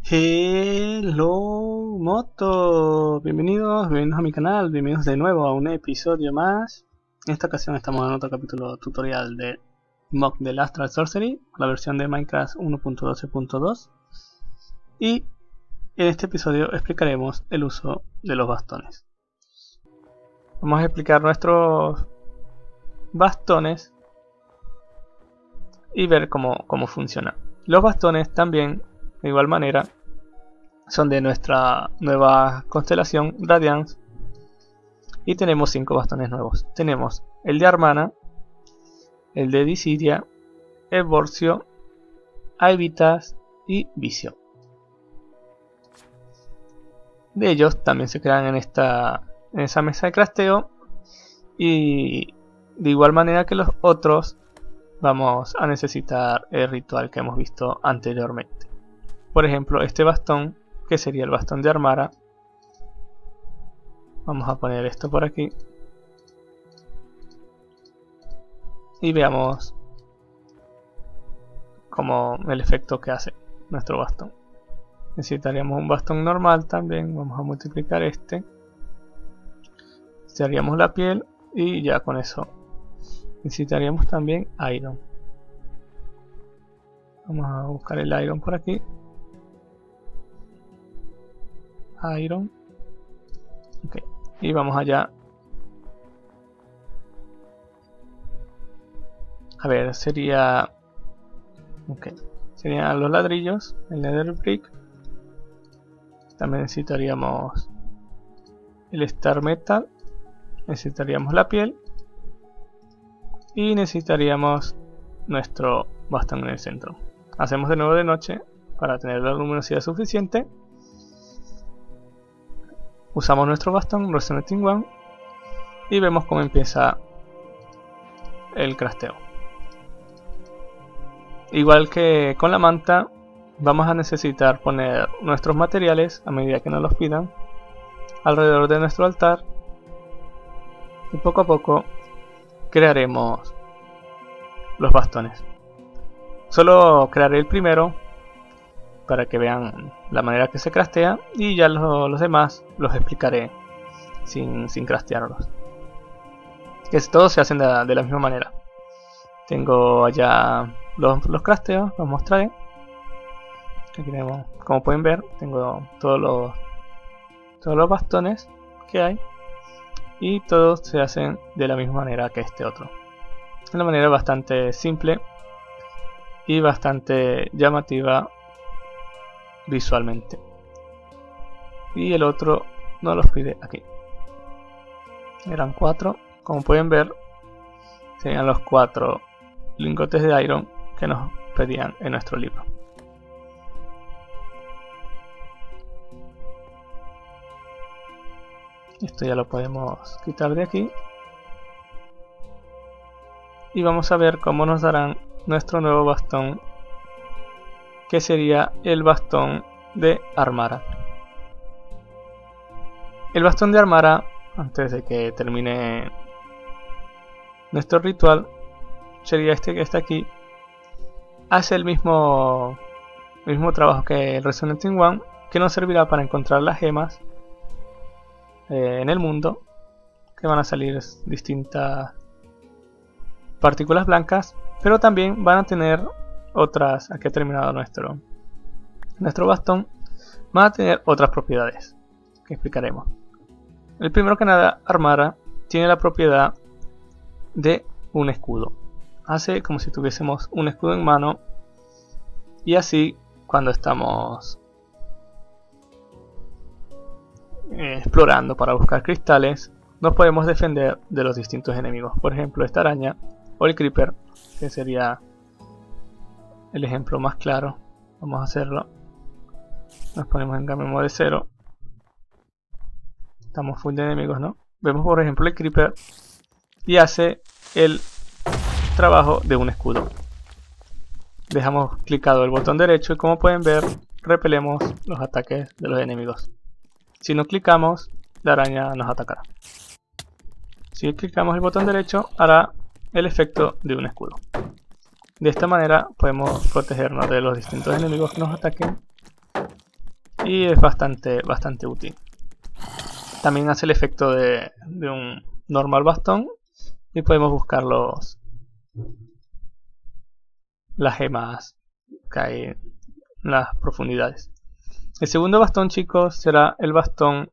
Hello Moto, bienvenidos a mi canal, bienvenidos de nuevo a un episodio más. En esta ocasión estamos en otro capítulo tutorial de mock del Astral Sorcery, la versión de Minecraft 1.12.2, y en este episodio explicaremos el uso de los bastones. Vamos a explicar nuestros bastones y ver cómo funciona. Los bastones también, de igual manera, son de nuestra nueva constelación Radiance y tenemos 5 bastones nuevos. Tenemos el de Armana, el de Dissidia, Evorcio, Aevitas y Vicio. De ellos también se crean en esa mesa de crafteo, y de igual manera que los otros vamos a necesitar el ritual que hemos visto anteriormente. Por ejemplo, este bastón, que sería el bastón de Armara. Vamos a poner esto por aquí y veamos como el efecto que hace nuestro bastón. Necesitaríamos un bastón normal también. Vamos a multiplicar este, necesitaríamos la piel y ya con eso necesitaríamos también iron. Vamos a buscar el iron por aquí. Iron. Ok, y vamos allá. A ver, sería serían los ladrillos, el nether brick. También necesitaríamos el star metal, necesitaríamos la piel y necesitaríamos nuestro bastón en el centro. Hacemos de nuevo de noche para tener la luminosidad suficiente. Usamos nuestro bastón Resonating One y vemos cómo empieza el crafteo. Igual que con la manta, vamos a necesitar poner nuestros materiales a medida que nos los pidan alrededor de nuestro altar, y poco a poco crearemos los bastones. Solo crearé el primero para que vean la manera que se craftea, y ya los demás los explicaré sin craftearlos, que todos se hacen de la misma manera. Tengo allá los crafteos, los mostraré. Aquí tenemos, como pueden ver, tengo todos los bastones que hay, y todos se hacen de la misma manera que este otro. Es una manera bastante simple y bastante llamativa visualmente. Y el otro no los pide aquí. Eran 4, como pueden ver, serían los 4 lingotes de iron que nos pedían en nuestro libro. Esto ya lo podemos quitar de aquí y vamos a ver cómo nos darán nuestro nuevo bastón, que sería el bastón de Armara. El bastón de Armara, antes de que termine nuestro ritual, sería este que está aquí. Hace el mismo trabajo que el Resonating One, que nos servirá para encontrar las gemas en el mundo, que van a salir distintas partículas blancas, pero también van a tener otras. Aquí ha terminado nuestro bastón. Van a tener otras propiedades que explicaremos. El primero que nada, Armara tiene la propiedad de un escudo. Hace como si tuviésemos un escudo en mano, y así cuando estamos explorando para buscar cristales, nos podemos defender de los distintos enemigos. Por ejemplo, esta araña o el creeper, que sería el ejemplo más claro. Vamos a hacerlo. Nos ponemos en game mode 0. Estamos full de enemigos, ¿no? Vemos por ejemplo el creeper y hace el trabajo de un escudo. Dejamos clicado el botón derecho y, como pueden ver, repelemos los ataques de los enemigos. Si no clicamos, la araña nos atacará. Si clicamos el botón derecho, hará el efecto de un escudo. De esta manera podemos protegernos de los distintos enemigos que nos ataquen y es bastante útil. También hace el efecto de un normal bastón y podemos buscar las gemas que hay en las profundidades. El segundo bastón, chicos, será el bastón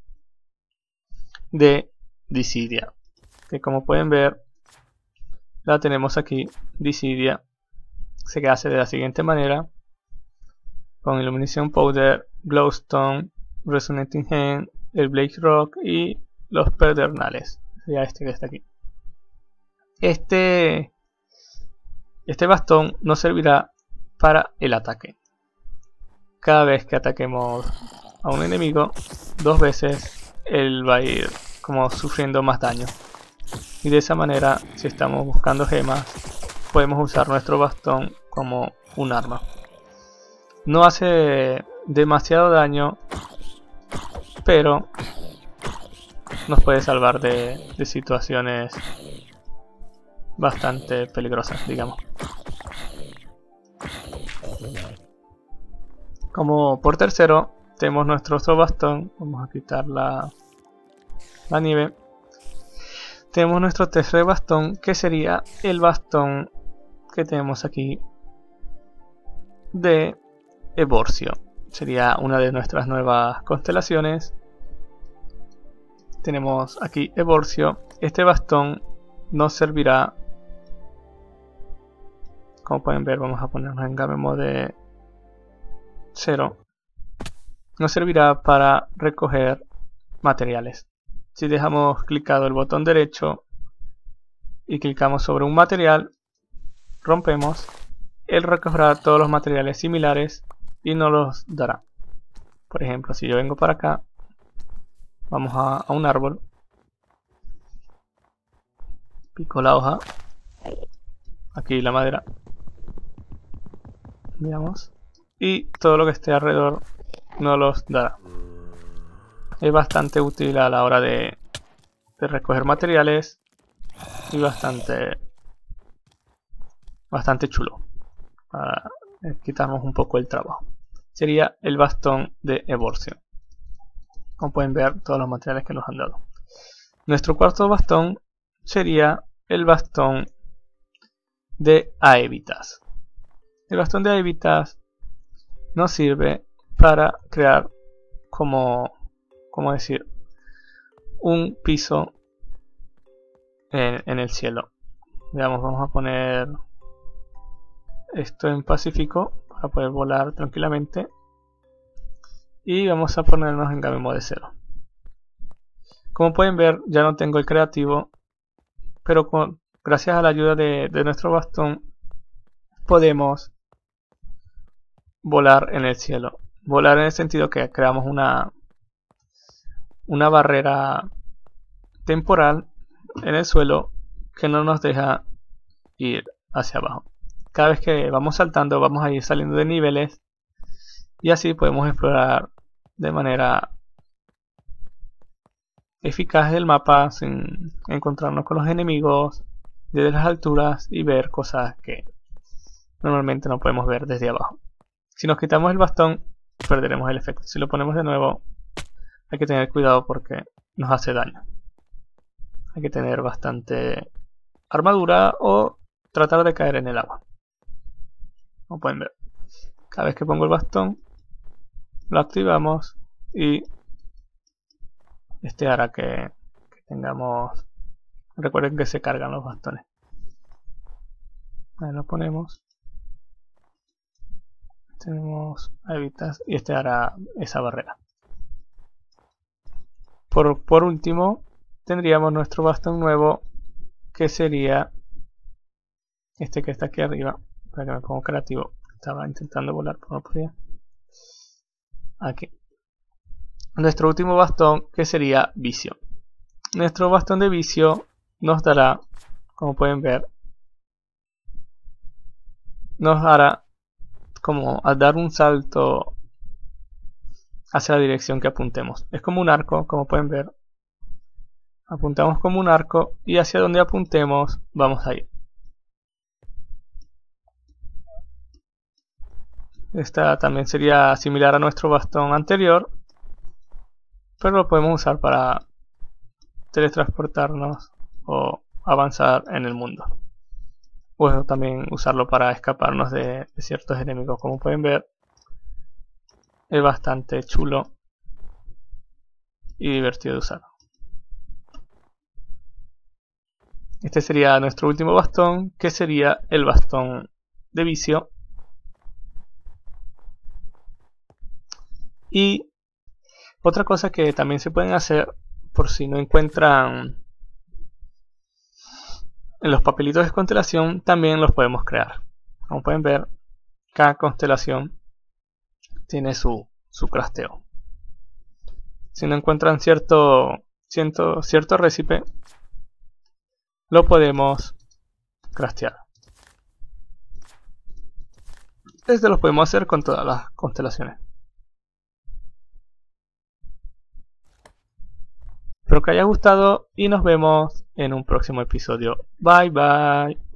de Dissidia, que como pueden ver la tenemos aquí. Dissidia se hace de la siguiente manera: con Illumination Powder, Glowstone, Resonating Hand, el Blaze Rock y los pedernales. Sería este que está aquí. Este bastón nos servirá para el ataque. Cada vez que ataquemos a un enemigo 2 veces, él va a ir como sufriendo más daño. Y de esa manera, si estamos buscando gemas, podemos usar nuestro bastón como un arma. No hace demasiado daño, pero nos puede salvar de situaciones bastante peligrosas, digamos. Como por tercero tenemos nuestro otro bastón. Vamos a quitar la nieve. Tenemos nuestro tercer bastón, que sería el bastón que tenemos aquí de Evorcio. Sería una de nuestras nuevas constelaciones. Tenemos aquí Evorcio. Este bastón nos servirá, como pueden ver, vamos a ponernos en Game Mode 0. Nos servirá para recoger materiales. Si dejamos clicado el botón derecho y clicamos sobre un material, rompemos, él recogerá todos los materiales similares y nos los dará. Por ejemplo, si yo vengo para acá, vamos a un árbol, pico la hoja, aquí la madera, veamos, y todo lo que esté alrededor nos los dará. Es bastante útil a la hora de recoger materiales y bastante chulo para quitarnos un poco el trabajo. Sería el bastón de Evorcio. Como pueden ver, todos los materiales que nos han dado. Nuestro cuarto bastón sería el bastón de Aevitas. El bastón de Aevitas nos sirve para crear como decir, un piso en el cielo. Veamos, vamos a poner esto en Pacífico para poder volar tranquilamente. Y vamos a ponernos en Game Mode 0. Como pueden ver, ya no tengo el creativo, pero gracias a la ayuda de nuestro bastón podemos volar en el cielo. Volar en el sentido que creamos una barrera temporal en el suelo que no nos deja ir hacia abajo. Cada vez que vamos saltando, vamos a ir saliendo de niveles y así podemos explorar de manera eficaz el mapa sin encontrarnos con los enemigos desde las alturas y ver cosas que normalmente no podemos ver desde abajo. Si nos quitamos el bastón, perderemos el efecto. Si lo ponemos de nuevo, hay que tener cuidado porque nos hace daño. Hay que tener bastante armadura o tratar de caer en el agua. Como pueden ver, cada vez que pongo el bastón, lo activamos y este hará que tengamos... Recuerden que se cargan los bastones. Ahí lo ponemos. Tenemos Aevitas y este hará esa barrera. Por último, tendríamos nuestro bastón nuevo, que sería este que está aquí arriba. Para que me ponga creativo. Estaba intentando volar, pero no podía. Aquí. Nuestro último bastón, que sería Vicio. Nuestro bastón de Vicio nos dará, como pueden ver, nos hará como al dar un salto hacia la dirección que apuntemos. Es como un arco, como pueden ver. Apuntamos como un arco y hacia donde apuntemos vamos a ir. Esta también sería similar a nuestro bastón anterior, pero lo podemos usar para teletransportarnos o avanzar en el mundo. Puedo también usarlo para escaparnos de ciertos enemigos. Como pueden ver, es bastante chulo y divertido de usar. Este sería nuestro último bastón, que sería el bastón de vicio. Y otra cosa que también se pueden hacer, por si no encuentran en los papelitos de constelación, también los podemos crear. Como pueden ver, cada constelación tiene su crafteo. Si no encuentran cierto récipe, lo podemos craftear. Este lo podemos hacer con todas las constelaciones. Espero que haya gustado y nos vemos en un próximo episodio. Bye bye.